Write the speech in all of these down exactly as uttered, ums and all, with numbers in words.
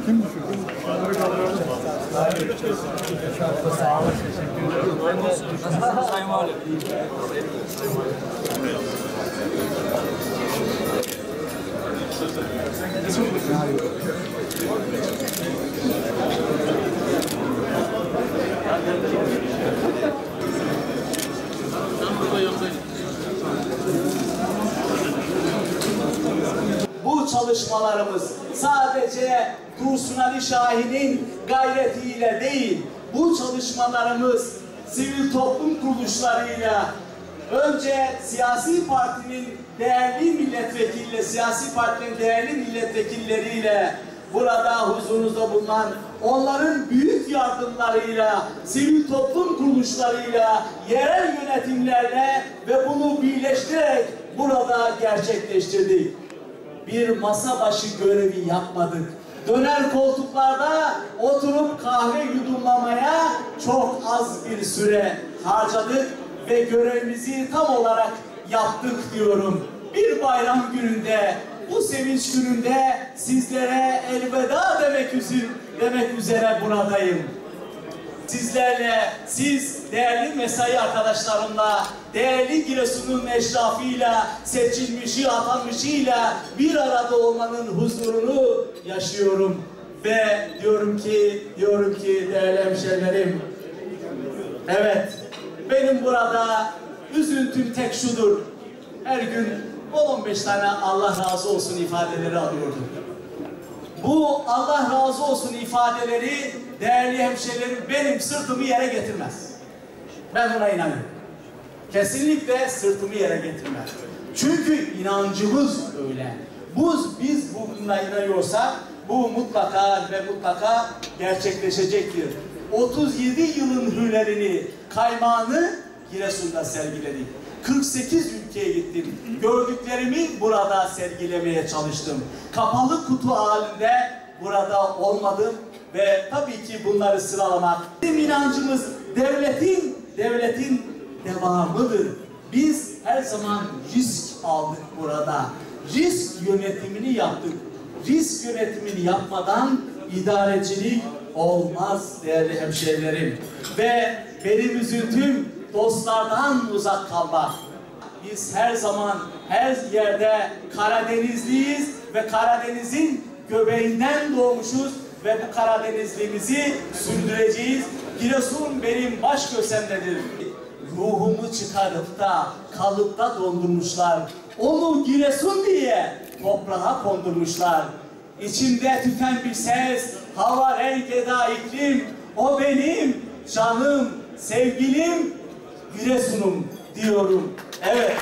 Kim düşürdü? Şunları kaldıralım. Sağ olun. Teşekkür ederim. Nasılsınız Sayın Valim? Bu çalışmalarımız sadece Dursun Ali Şahin'in gayretiyle değil, bu çalışmalarımız sivil toplum kuruluşlarıyla, önce siyasi partinin değerli milletvekiliyle, siyasi partinin değerli milletvekilleriyle, burada huzurunuzda bulunan onların büyük yardımlarıyla, sivil toplum kuruluşlarıyla, yerel yönetimlerle ve bunu birleştirerek burada gerçekleştirdik. Bir masa başı görevi yapmadık. Döner koltuklarda oturup kahve yudumlamaya çok az bir süre harcadık ve görevimizi tam olarak yaptık diyorum. Bir bayram gününde, bu sevinç gününde sizlere elveda demek üzere, demek üzere buradayım. Sizlerle, siz değerli mesai arkadaşlarımla, değerli Giresun'un eşrafıyla, seçilmişi, atanmışıyla bir arada olmanın huzurunu yaşıyorum. Ve diyorum ki, diyorum ki değerli hemşehrilerim, evet, benim burada üzüntüm tek şudur. Her gün on on beş tane Allah razı olsun ifadeleri alıyordum. Bu Allah razı olsun ifadeleri değerli hemşehrilerim benim sırtımı yere getirmez. Ben buna inanıyorum. Kesinlikle sırtımı yere getirmez. Çünkü inancımız öyle. Bu, biz buna inanıyorsak bu mutlaka ve mutlaka gerçekleşecektir. otuz yedi yılın hürlerini, kaymağını Giresun'da sergiledik. kırk sekiz ülkeye gittim. Gördüklerimi burada sergilemeye çalıştım. Kapalı kutu halinde burada olmadım ve tabii ki bunları sıralamak. Bizim inancımız devletin, devletin devamıdır. Biz her zaman risk aldık burada. Risk yönetimini yaptık. Risk yönetimini yapmadan idarecilik olmaz değerli hemşehrilerim. Ve benim üzüntüm dostlardan uzak kalmak. Biz her zaman, her yerde Karadenizliyiz ve Karadeniz'in göbeğinden doğmuşuz ve bu Karadenizliğimizi sürdüreceğiz. Giresun benim baş kösemdedir. Ruhumu çıkarıp da kalıpta dondurmuşlar. Onu Giresun diye toprağa kondurmuşlar. İçimde tüten bir ses, hava renk eda iklim, o benim canım, sevgilim, Giresun'um diyorum. Evet.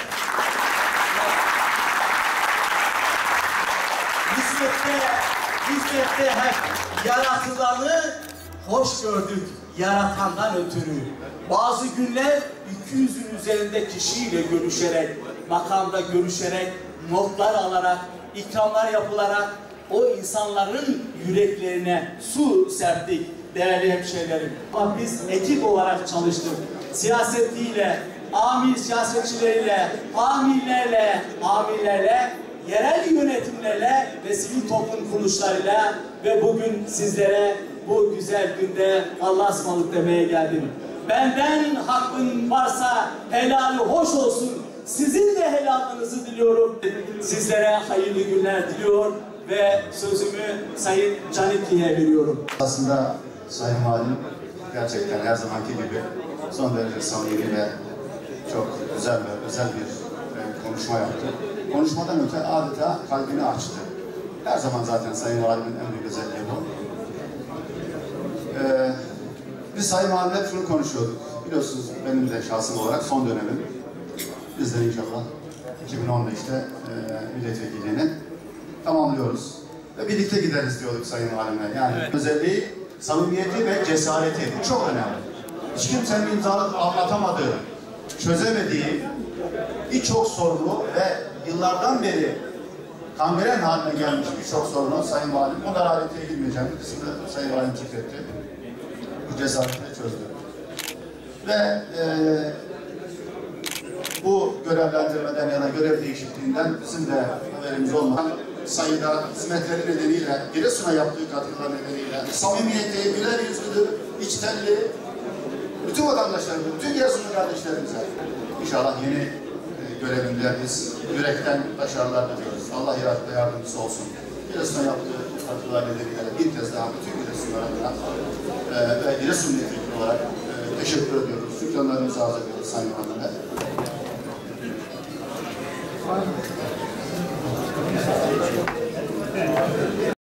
Hizmette, hizmette hep yaratılanı hoş gördük, yaratandan ötürü. Bazı günler iki yüzün üzerinde kişiyle görüşerek, makamda görüşerek, notlar alarak, ikramlar yapılarak o insanların yüreklerine su serptik değerli hemşehrilerim. Ama biz ekip olarak çalıştık. Siyasetiyle, amir siyasetçileriyle, amirlerle, amirlerle, yerel yönetimlerle ve sivil toplum kuruluşlarıyla ve bugün sizlere bu güzel günde Allah'a ısmarladık demeye geldim. Benden hakkın varsa helali hoş olsun. Sizin de helalınızı diliyorum. Sizlere hayırlı günler diliyor ve sözümü Sayın Canikli'ye veriyorum. Aslında Sayın Valim gerçekten her zamanki gibi son derece samimi ve çok güzel ve özel bir konuşma yaptı. Konuşmadan öte adeta kalbini açtı. Her zaman zaten Sayın Valim'in en büyük özelliği bu. Ee, biz Sayın Valim'le şunu konuşuyorduk. Biliyorsunuz benim de şahsım olarak son dönemim. Biz de inşallah iki bin on beşte e, milletvekilliğini tamamlıyoruz. Ve birlikte gideriz diyorduk Sayın Valim'le. Yani evet. Özelliği, samimiyeti ve cesareti. Bu çok önemli. Hiç kimsenin imzalıp anlatamadığı, çözemediği birçok sorunu ve yıllardan beri kangren haline gelmiş birçok sorunu Sayın Valim, bunlara ayrıntıya girmeyeceğim. İkisini de Sayın Valim zikretti. Bu cesaretle çözdü. Ve e, bu görevlendirmeden ya da görev değişikliğinden bizim de haberimiz olmadan sayıda hizmetleri nedeniyle, Giresun'a yaptığı katkılar nedeniyle samimiyeti, güler yüzlülük, içtenliği, bütün vatandaşlarımıza, bütün Giresunlu kardeşlerimize inşallah yeni e, görevinde biz yürekten başarılar diliyoruz. Allah yardımcısı olsun. Giresun'a yaptığı katkılar nedeniyle bir kez daha bütün Giresunlara e, ve Giresun milletvekili olarak e, teşekkür ediyoruz. Şükranlarımızı arz ediyoruz Sayın Valim.